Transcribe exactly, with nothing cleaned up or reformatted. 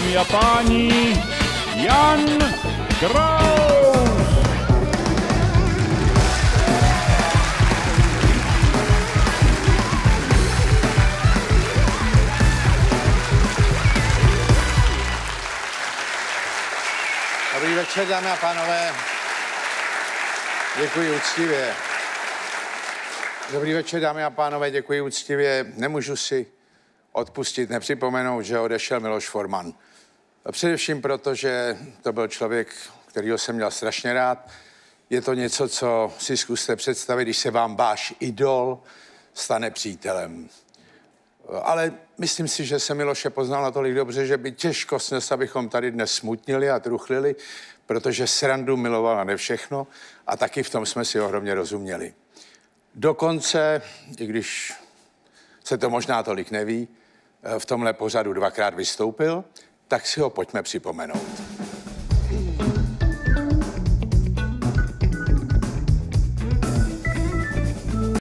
Dámy a páni, Jan Kraus! Dobrý večer, dámy a pánové. Děkuji úctivě. Dobrý večer, dámy a pánové, děkuji úctivě. Nemůžu si odpustit, nepřipomenout, že odešel Miloš Forman. Především proto, že to byl člověk, kterýho jsem měl strašně rád. Je to něco, co si zkuste představit, když se vám váš idol stane přítelem. Ale myslím si, že se Miloše poznal natolik dobře, že by těžko snes, abychom tady dnes smutnili a truchlili, protože srandu miloval nade všechno a taky v tom jsme si ohromně rozuměli. Dokonce, i když se to možná tolik neví, v tomhle pořadu dvakrát vystoupil, tak si ho pojďme připomenout.